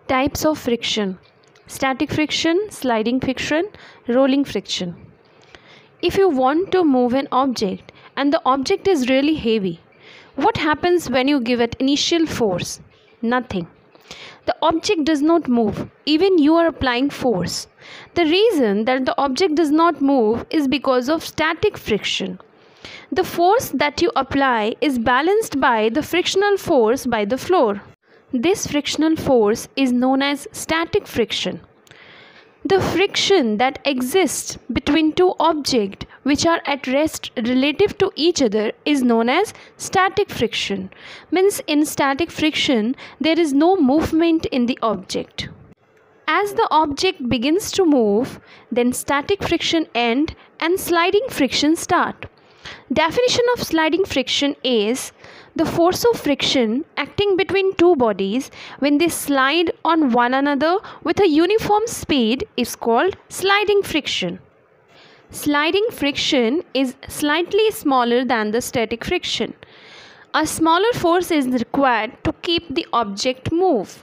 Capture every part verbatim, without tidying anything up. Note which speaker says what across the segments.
Speaker 1: Types of friction: static friction, sliding friction, rolling friction. If you want to move an object and the object is really heavy, what happens when you give it initial force? Nothing. The object does not move, even you are applying force. The reason that the object does not move is because of static friction. The force that you apply is balanced by the frictional force by the floor. This frictional force is known as static friction. The friction that exists between two objects which are at rest relative to each other is known as static friction. Means in static friction there is no movement in the object. As the object begins to move, then static friction ends and sliding friction start. Definition of sliding friction is the force of friction acting between two bodies when they slide on one another with a uniform speed is called sliding friction. Sliding friction is slightly smaller than the static friction. A smaller force is required to keep the object move.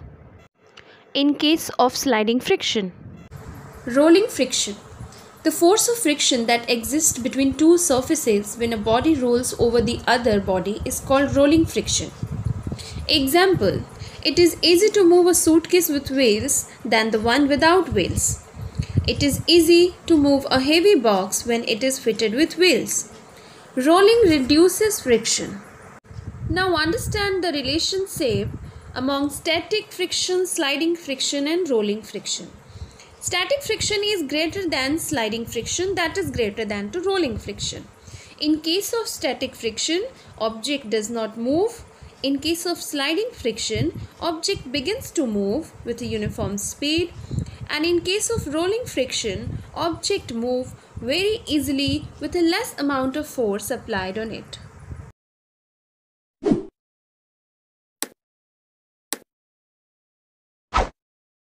Speaker 1: In case of sliding friction. Rolling friction. The force of friction that exists between two surfaces when a body rolls over the other body is called rolling friction. Example: it is easy to move a suitcase with wheels than the one without wheels. It is easy to move a heavy box when it is fitted with wheels. Rolling reduces friction. Now understand the relationship among static friction, sliding friction and rolling friction. Static friction is greater than sliding friction, that is greater than to rolling friction. In case of static friction, object does not move. In case of sliding friction, object begins to move with a uniform speed. And in case of rolling friction, object move very easily with a less amount of force applied on it.